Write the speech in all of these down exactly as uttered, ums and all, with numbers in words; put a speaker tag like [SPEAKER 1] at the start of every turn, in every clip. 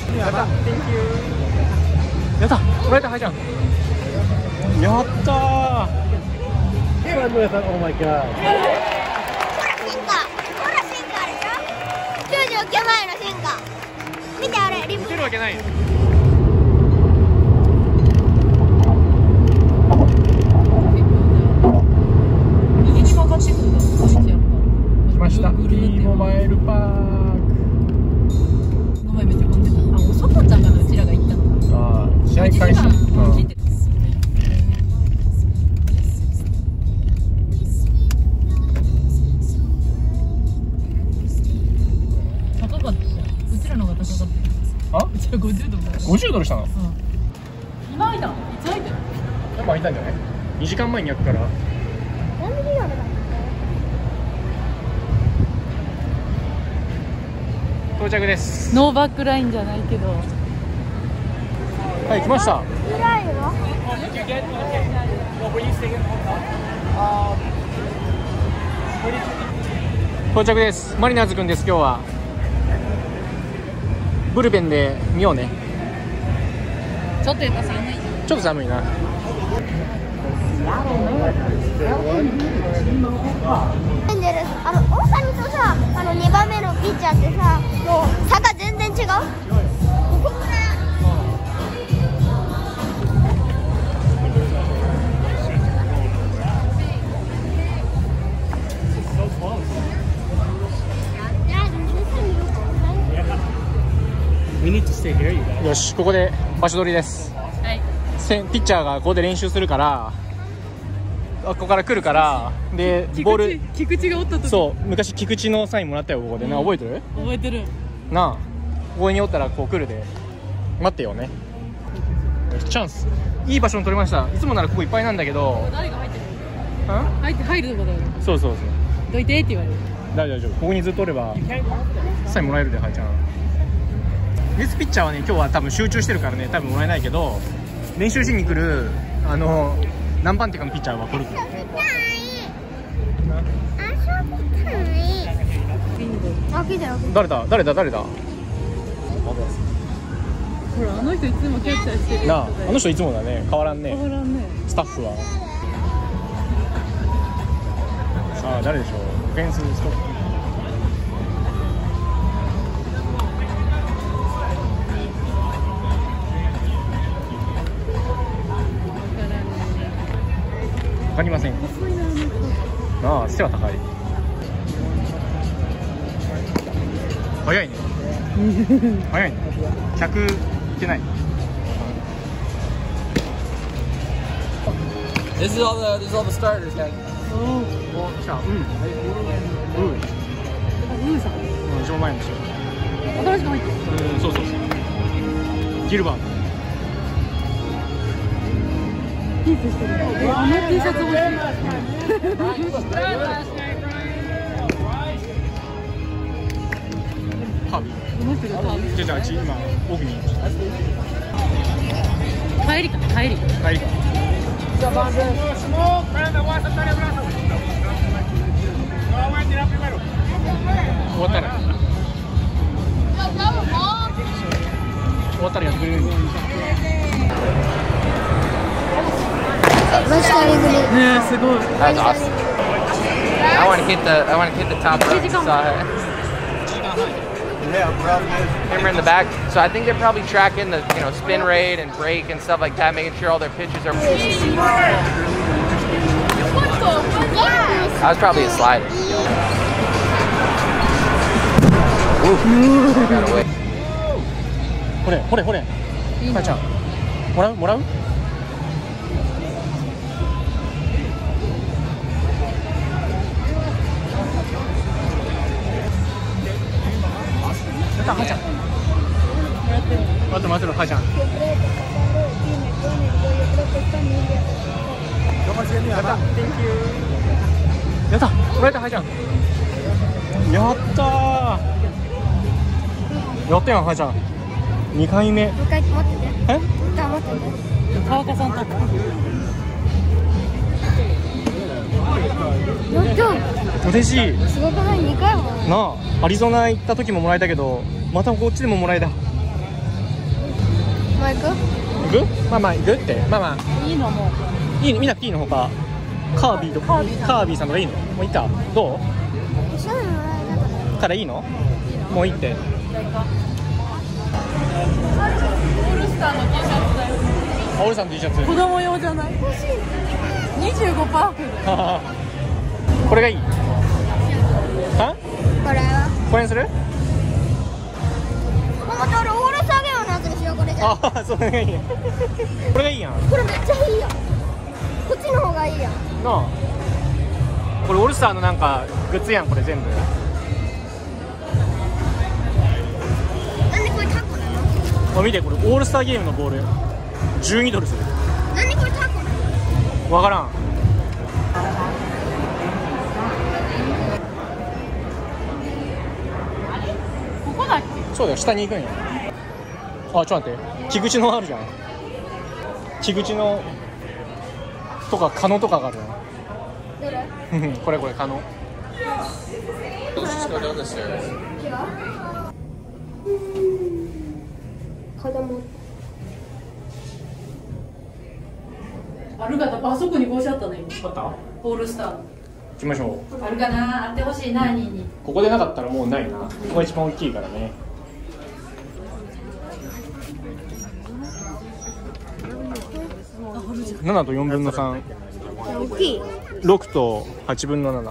[SPEAKER 1] やった。Thank you。やった。もらえた、はいちゃん。やったー。Oh my god。
[SPEAKER 2] ほら進化。ほら進化あるでしょ。きゅうじゅうきゅうまいの進化。見てあれリブ。
[SPEAKER 1] 見てるわけないよ。
[SPEAKER 3] 右に曲がってくんだ。
[SPEAKER 1] 来ました。Tモバイルパーク。
[SPEAKER 3] この前めっちゃ混んでた。あ、おそこちゃんがうちらが行ったの。
[SPEAKER 1] ああ、試合開始。
[SPEAKER 3] 聞いてた。高かった。うちらの方が高かった。
[SPEAKER 1] あ？
[SPEAKER 3] うちらごじゅうドルだ。
[SPEAKER 1] ごじゅうドルしたの？
[SPEAKER 3] うん。今開いた。いつ開いたの？
[SPEAKER 1] やっぱ開いたんじゃない？にじかんまえに開くから。到着です。
[SPEAKER 3] ノーバックラインじゃないけど。
[SPEAKER 1] はい、来ました。到着です。マリナーズくんです。今日はブルペンで見ようね。
[SPEAKER 3] ちょっとやっぱ寒い。
[SPEAKER 1] ちょっと寒いな。
[SPEAKER 2] あの大谷とさ、あのにばんめのピッチャーってさ、もう差が全然違う。ここから。
[SPEAKER 1] よし、ここで場所取りです。
[SPEAKER 3] はい。
[SPEAKER 1] ピッチャーがここで練習するから、ここから来るからでボール
[SPEAKER 3] 菊池がおったと。
[SPEAKER 1] そう昔菊池のサインもらったよここでな、覚えてる？
[SPEAKER 3] 覚えてる。
[SPEAKER 1] なあ、ここにおったらこう来るで待ってよね。チャンス、いい場所に取れました。いつもならここいっぱいなんだけど。
[SPEAKER 3] 誰が入ってる？
[SPEAKER 1] うん？
[SPEAKER 3] 入って入るとこだよ。
[SPEAKER 1] そうそうそう。
[SPEAKER 3] どいてって言われる。
[SPEAKER 1] 大丈夫。ここにずっとおればサインもらえるで、はいちゃん。レースピッチャーはね、今日は多分集中してるからね、多分もらえないけど、練習しに来るあの何番手かのピッチャーは取る。誰だ誰だ誰だ。
[SPEAKER 3] ほら、あの人いつもキャッチャーしてる。
[SPEAKER 1] なあ、あの人いつもだね、変わらんね。
[SPEAKER 3] 変わらんね。
[SPEAKER 1] スタッフは。さあ誰でしょう。フェンスストップ。わかりません。なあ、背は高い。早いね。早いね。百いけない。
[SPEAKER 4] This is all the this is all the starters, guys.
[SPEAKER 1] おお、来た。うん。うん。
[SPEAKER 3] うんさん。
[SPEAKER 1] うん、一番前の人。
[SPEAKER 3] 新しく入ってる。
[SPEAKER 1] うん、そうそうそう。ギルバート。
[SPEAKER 3] ピースしてる。え、あの T シャツ欲しい。
[SPEAKER 1] カービィ。
[SPEAKER 3] この人がカービィ。
[SPEAKER 1] じゃじゃあ、今奥に。
[SPEAKER 3] 帰りか、帰り。
[SPEAKER 1] 帰りか。終わったら。終わったらやってくれるんだよ。
[SPEAKER 3] ね、すごい。
[SPEAKER 4] That's awesome. I want to hit the I want to hit the top row. Saw camera in the back. So I think they're probably tracking the you know spin rate and brake and stuff like that, making sure all their pitches are. That was probably a slider. Got away.
[SPEAKER 1] ほれほれほれ。かいちゃん。もらうもらう。はーちゃん。待って待ってる、はーちゃん。やった、Thank you。やった、もらえた、はーちゃん。やったー。やったやん、はーちゃん。にかいめ。
[SPEAKER 2] もう一回持ってて。
[SPEAKER 1] え？
[SPEAKER 2] もう一回持ってて。
[SPEAKER 3] 川岡さんと。
[SPEAKER 2] やった
[SPEAKER 1] 嬉しい。
[SPEAKER 2] すごくない？にかいも
[SPEAKER 1] なあ、アリゾナ行った時ももらえたけど、またこっちでももらえた。
[SPEAKER 2] 他行く？
[SPEAKER 1] 行く？まあまあ行くって。まあまあ
[SPEAKER 3] いいのもう
[SPEAKER 1] いいの、見なくていいの？他カービィとカービィカービィさんとかいいの？もういいか。どう
[SPEAKER 2] 一緒にもらえなかった。
[SPEAKER 1] からいいの？もういいって。
[SPEAKER 3] オールスターの T シャツだよ。
[SPEAKER 1] オールさんの T シャツ。
[SPEAKER 3] 子供用じゃない？欲しい。にじゅうごパーセント。
[SPEAKER 1] これがいい。は？
[SPEAKER 2] これは
[SPEAKER 1] これにする？
[SPEAKER 2] もともとオールスターゲームのやつにしよう。これじゃ
[SPEAKER 1] ああ、それがいい。これがいいやん。
[SPEAKER 2] これめっちゃいいやん。こっちの方がいいやん。
[SPEAKER 1] なあ。これオールスターのなんかグッズやん、これ全部。
[SPEAKER 2] 何これタコなの？
[SPEAKER 1] あ、見てこれオールスターゲームのボールじゅうにドルする。
[SPEAKER 2] 何これタコなの？
[SPEAKER 1] わからん。
[SPEAKER 3] ここだっけ？
[SPEAKER 1] そうだよ、下に行くんや。あ、ちょっと待って、木口のあるじゃん。木口のとかカノとかがある
[SPEAKER 2] どれ？
[SPEAKER 1] やん。これこれカノ。
[SPEAKER 2] 子供。
[SPEAKER 3] ある方、あそこに帽子あったね。
[SPEAKER 1] あった？
[SPEAKER 3] オールスター。
[SPEAKER 1] 行きましょう。
[SPEAKER 3] あるかな、あってほしいな、にに。
[SPEAKER 1] ここでなかったらもうないな。ここが一番大きいからね。ななとよんぶんのさん。
[SPEAKER 2] 大きい。
[SPEAKER 1] ろくとはちぶんのなな。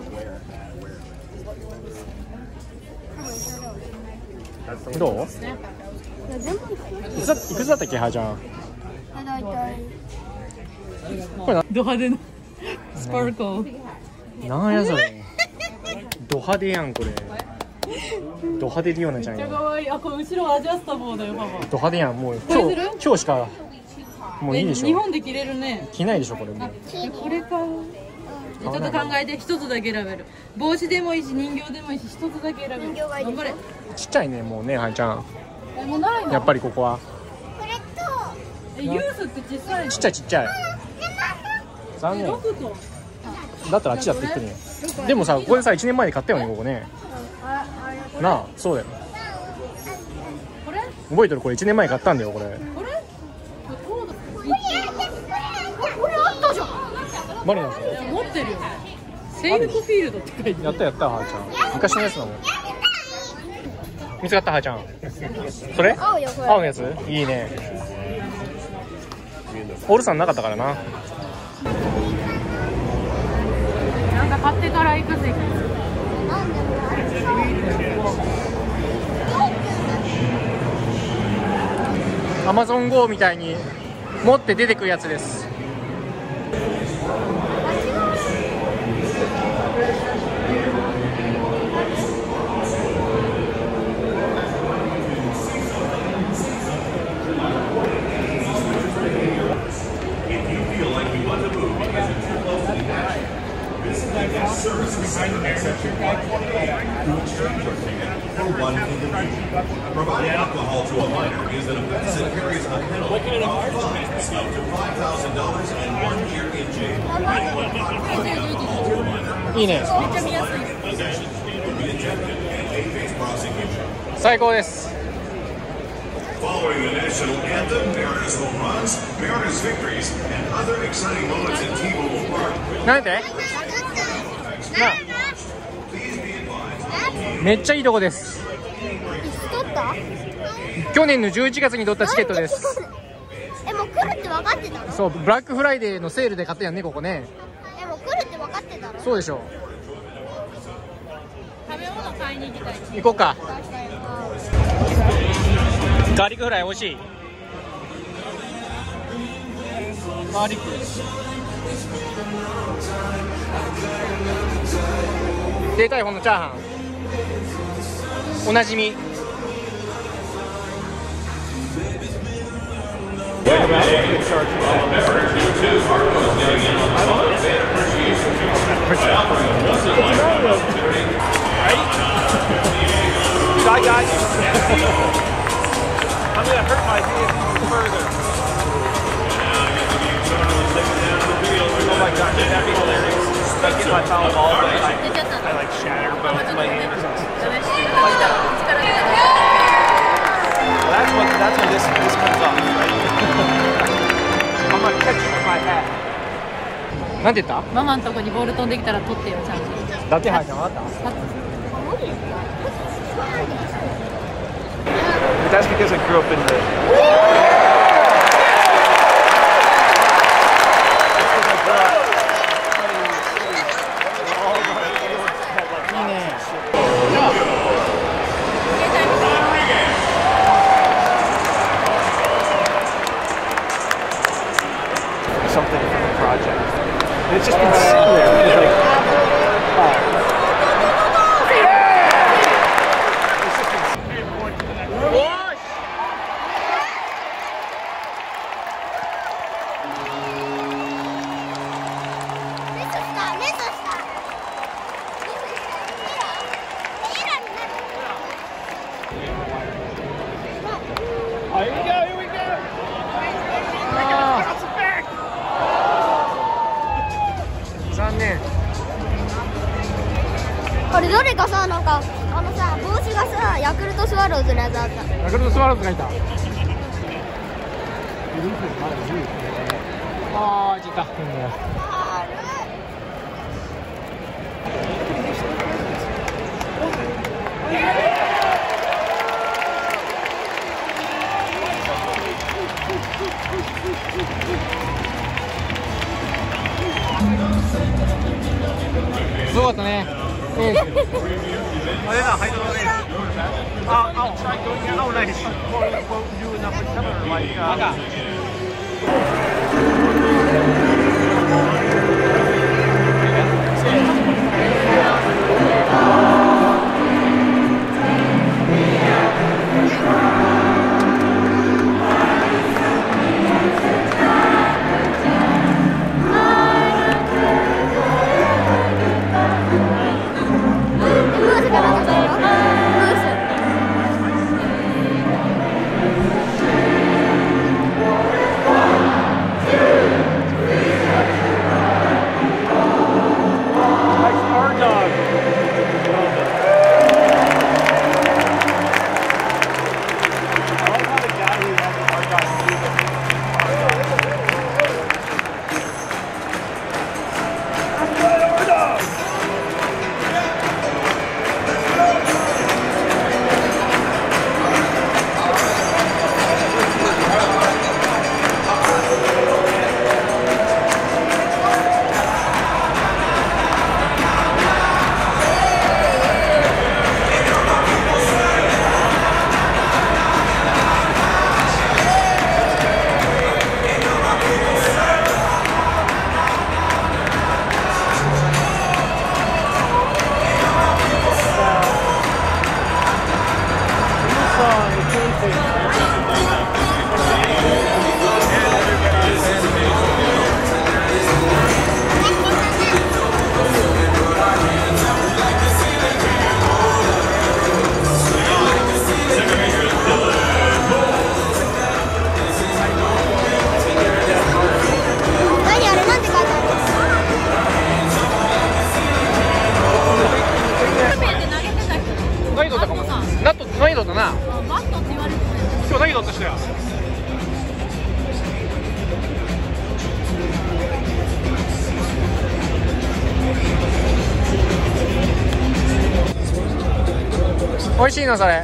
[SPEAKER 1] どう？
[SPEAKER 2] いや全部
[SPEAKER 1] いくつだいくつだったっけ、はーちゃん。
[SPEAKER 2] 大体
[SPEAKER 1] これな、
[SPEAKER 3] ド派手なスパルコー。
[SPEAKER 1] なんやそれ。ド派手やんこれ。ド派手リオナちゃん
[SPEAKER 3] めっちゃ
[SPEAKER 1] や。
[SPEAKER 3] 可愛い。あ、これ後ろアジャスタボーだよ、パパ。
[SPEAKER 1] ド派手やん。もう
[SPEAKER 3] これする
[SPEAKER 1] 今日今日しかもういいでし
[SPEAKER 3] え日
[SPEAKER 1] ょ。
[SPEAKER 3] 本で着れるね。
[SPEAKER 1] 着ないでしょこれもう。
[SPEAKER 3] えこれか。ちょっと考えて、一つだけ選べる。帽子でもいいし、人形でもいいし、一つだけ選べる。
[SPEAKER 2] 人形がいいです
[SPEAKER 3] 頑張れ。
[SPEAKER 1] ちっちゃいねもうね、はーちゃん。
[SPEAKER 3] え、もうないの？
[SPEAKER 1] やっぱりここは
[SPEAKER 2] これと
[SPEAKER 3] え、ユースって小さいの？
[SPEAKER 1] ちっちゃいちっちゃい。残
[SPEAKER 3] え、
[SPEAKER 1] 念。
[SPEAKER 3] ロクと。
[SPEAKER 1] だったらあっちだって言ってるよ。でもさ、ここでさいちねんまえに買ったよねここね。なあ、そうだよ。
[SPEAKER 3] これ？
[SPEAKER 1] 覚えてる？これいちねんまえに買ったんだよこれ。
[SPEAKER 3] これ？これコード。
[SPEAKER 2] これあったじゃん。
[SPEAKER 1] マリナス
[SPEAKER 3] いや持ってるよ。セールフフィールドって書いてある。
[SPEAKER 1] やったやったはーちゃん。昔のやつだもん。見つかったはーちゃん。それ？
[SPEAKER 2] 青よこれ。
[SPEAKER 1] 青のやつ？いいね。オールさんなかったからな。
[SPEAKER 3] なんか買ってから行くぜ。
[SPEAKER 2] なんでもあれ
[SPEAKER 1] アマゾン ゴー みたいに持って出てくるやつです。
[SPEAKER 5] Providing alcohol to a minor is an offense that carries a penalty of fines up to five thousand dollars and one year in jail. Alcohol to a minor
[SPEAKER 1] いいね。
[SPEAKER 3] めっちゃ見やすい。
[SPEAKER 5] would be ejected and a face prosecution.
[SPEAKER 1] 最高です。
[SPEAKER 5] Following the national anthem, Mariners home runs, Mariners victories, and other exciting moments in T-Mobile Park.
[SPEAKER 1] なんで？なあ、
[SPEAKER 5] Please be advised.
[SPEAKER 1] めっちゃいいとこです。
[SPEAKER 2] 取った？
[SPEAKER 1] 去年のじゅういちがつに取ったチケットです。
[SPEAKER 2] え、もう来るって分かってたの？
[SPEAKER 1] そう、ブラックフライデーのセールで買ったやんねここね。
[SPEAKER 2] え、もう来るって分かってたの？
[SPEAKER 1] そうでしょ。
[SPEAKER 3] 食べ物買いに行きたい。
[SPEAKER 1] 行こうか。ガーリックフライ美味しい。ガーリックです。でかい方のチャーハンおなじみ。Shy guys. I'm gonna hurt my vehicle further. Oh my god, that'd be hilarious. Like get my foul ball, but I, I like shatter both my innocence. Well, that's what that's when this this comes off. なんて言った？
[SPEAKER 3] ママのとこにボール飛んできたら取ってよちゃんと。
[SPEAKER 1] だけはじゃん、わかった？
[SPEAKER 6] That's because I grew up in the. Something from the project. And it's just been sitting there. It's like, oh. It's just been Oh, here we go, here we go! Bounce it back!
[SPEAKER 1] 残念。
[SPEAKER 2] これどれかさ、なんかあのさ、帽子がさ、ヤクルトスワローズのやつあった。
[SPEAKER 1] ヤクルトスワローズがいた。ああ、いた。すごかったね。あれだ、ハイドロレース。あ、青。青ないし。赤。 だな。
[SPEAKER 3] バットって言われてたよ。
[SPEAKER 1] 今日何だった人や。美味しいのそれ。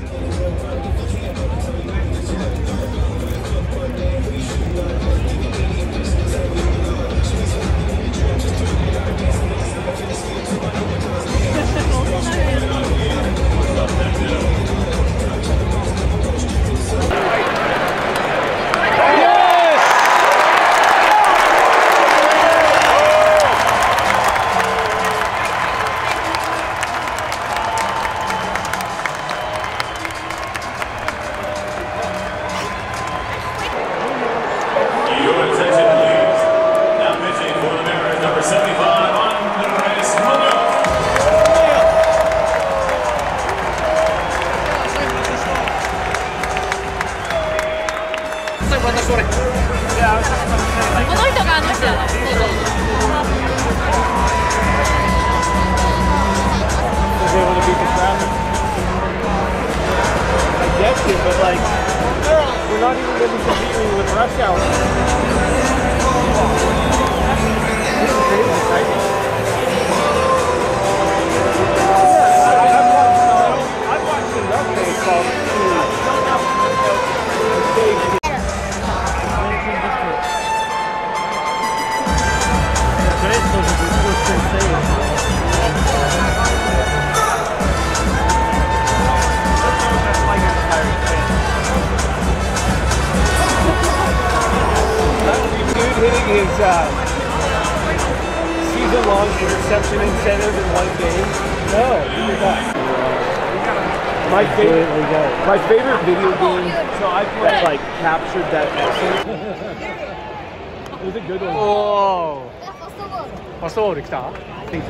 [SPEAKER 6] But like, we're not even going to be competing with rush hour. Hitting his uh, season-long interception incentive in one game. No, he did not. My favorite, my favorite video game that like captured that essence. It was a good one.
[SPEAKER 1] おお、
[SPEAKER 2] ファストボール。
[SPEAKER 1] ファストボール来た？
[SPEAKER 6] When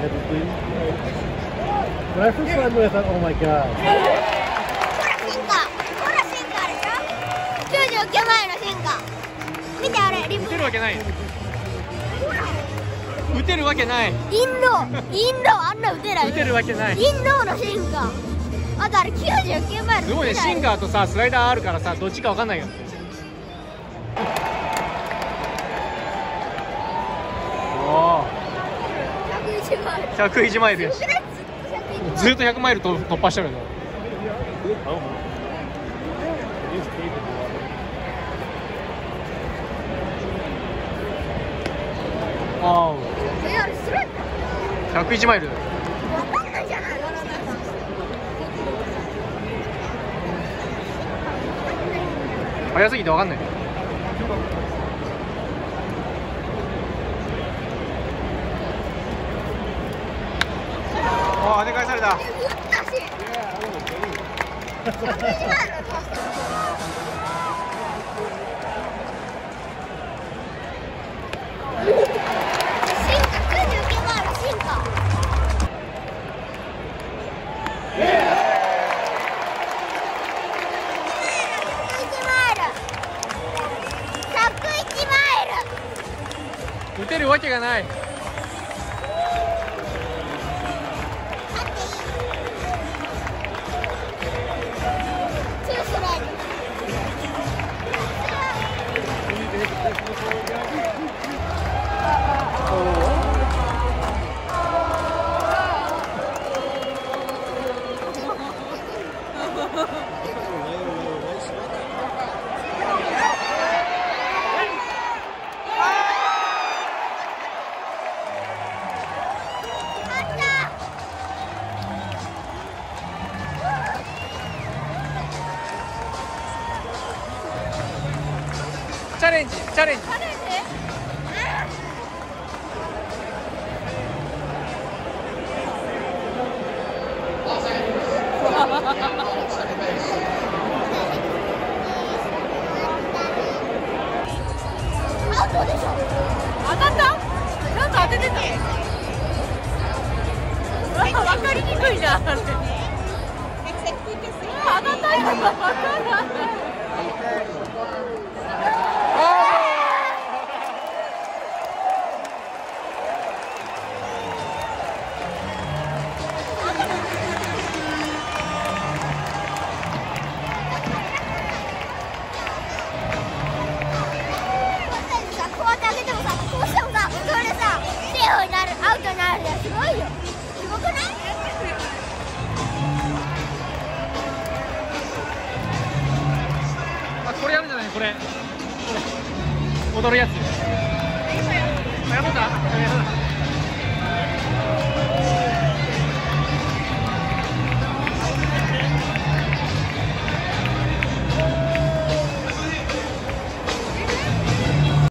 [SPEAKER 6] I first saw him, I thought, oh my god.
[SPEAKER 2] ほら進化、ほら進化あるでしょ。きゅうじゅうきゅうまいの進化。見てあれ、リ
[SPEAKER 1] 打
[SPEAKER 2] プ。
[SPEAKER 1] てるわけない。打てるわけない。
[SPEAKER 2] インド、インドあんな打てない。
[SPEAKER 1] 打てるわけない。
[SPEAKER 2] インドの進化。あとあれきゅうじゅうきゅうマイル。
[SPEAKER 1] すごいね、シンガーとさスライダーあるからさ、どっちかわかんないよ。おお。
[SPEAKER 2] ひゃくいちマイル。
[SPEAKER 1] ひゃくいちマイルやし。ずっとひゃくマイルと突破してるの。ああ。
[SPEAKER 2] え、あれスライ
[SPEAKER 1] ひゃくいちマイル。
[SPEAKER 2] わかんないじゃない。
[SPEAKER 1] 速すぎてわかんない。ああ、跳ね返された。
[SPEAKER 2] 打ったし。ひゃくいちマイル。
[SPEAKER 1] 打てるわけがない。チャレンジ、チャレンジ。
[SPEAKER 3] 当たった？なんか当ててた。わかりにくいな。当たったよ。わかんない。
[SPEAKER 2] アウトになるんだよ。すごいよ。すごくない？
[SPEAKER 1] あ、これやるんじゃない？これ。これ踊るやつ。やった？